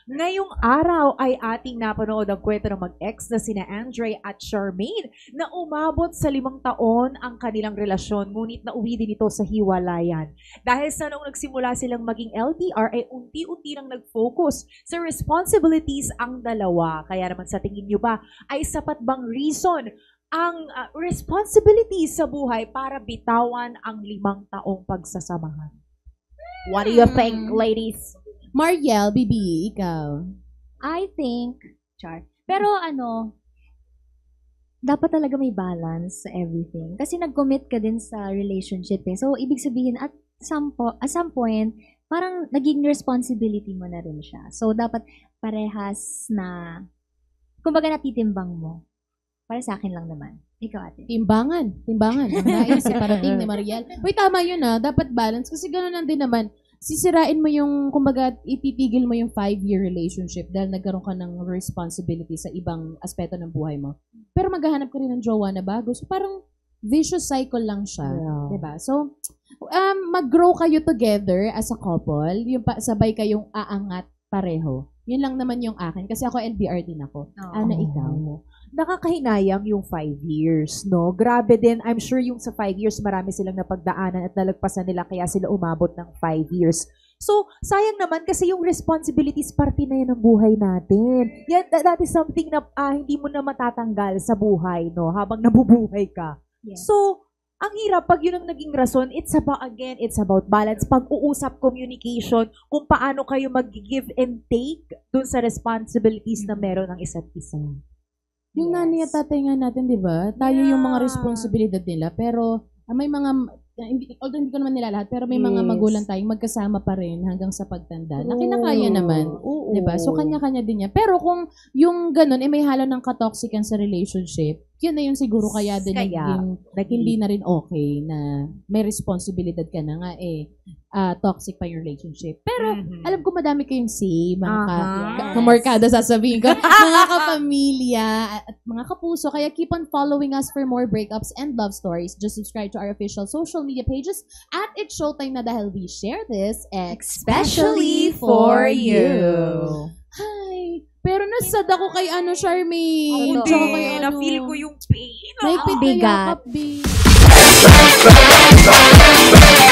Ngayong araw ay ating napanood ang kwento ng mag-ex na sina Andre at Charmaine na umabot sa 5 taon ang kanilang relasyon ngunit nauwi din ito sa hiwalayan. Dahil sa noong nagsimula silang maging LDR ay unti-unti nang nag-focus sa responsibilities ang dalawa. Kaya naman sa tingin nyo ba ay sapat bang reason ang responsibilities sa buhay para bitawan ang 5 taong pagsasamahan? What do you think, ladies? Mariel, Bibi, ikaw. I think, pero dapat talaga may balance sa everything. Kasi nag-commit ka din sa relationship eh. So, ibig sabihin, at some point, parang naging responsibility mo na rin siya. So, dapat parehas na, kumbaga natitimbang mo. Para sa akin lang naman. Ikaw, ate. Timbangan. Ang naisip, parating ni Mariel. Uy, tama yun dapat balance. Kasi gano'n lang din naman. Sisirain mo yung, kumbaga, ipipigil mo yung 5-year relationship dahil nagkaroon ka ng responsibility sa ibang aspeto ng buhay mo. Pero maghahanap ka rin ng jowa na bago. So, parang vicious cycle lang siya. Yeah. Diba? So, mag-grow kayo together as a couple. Yung sabay kayong aangat pareho. Yun lang naman yung akin. Kasi ako LDR din ako. Ana, ikaw. Nakakahinayang yung 5 years, no? Grabe din. I'm sure yung sa 5 years, marami silang napagdaanan at nalagpasan nila kaya sila umabot ng 5 years. So, sayang naman kasi yung responsibilities parte na yan ng buhay natin. Yan, that is something na hindi mo na matatanggal sa buhay, no? Habang nabubuhay ka. Yes. So, ang hirap pag yun ang naging rason, it's about balance, pag-uusap, communication, kung paano kayo mag-give and take dun sa responsibilities na meron ng isa't isa. Yung nanay at tatay nga natin, di ba? Tayo yung mga responsibilidad nila. Pero may mga, although hindi ko naman nila lahat, pero may mga magulang tayong magkasama pa rin hanggang sa pagtanda. Na kinakaya naman. Di ba? So, kanya-kanya din yan. Pero kung yung ganun, may halo ng katoxican sa relationship, yun na yun siguro kaya din hindi na rin okay na may responsibilidad ka na nga toxic pa yung relationship. Pero alam ko madami kayong mga kamarkada sasabihin ko, mga kapamilya at mga kapuso. Kaya keep on following us for more breakups and love stories. Just subscribe to our official social media pages at It's Showtime na dahil we share this especially for you. Hi! Pero nasad ako kay Charmaine. Hindi, na-feel ko yung pain. Naipit na yakap, babe.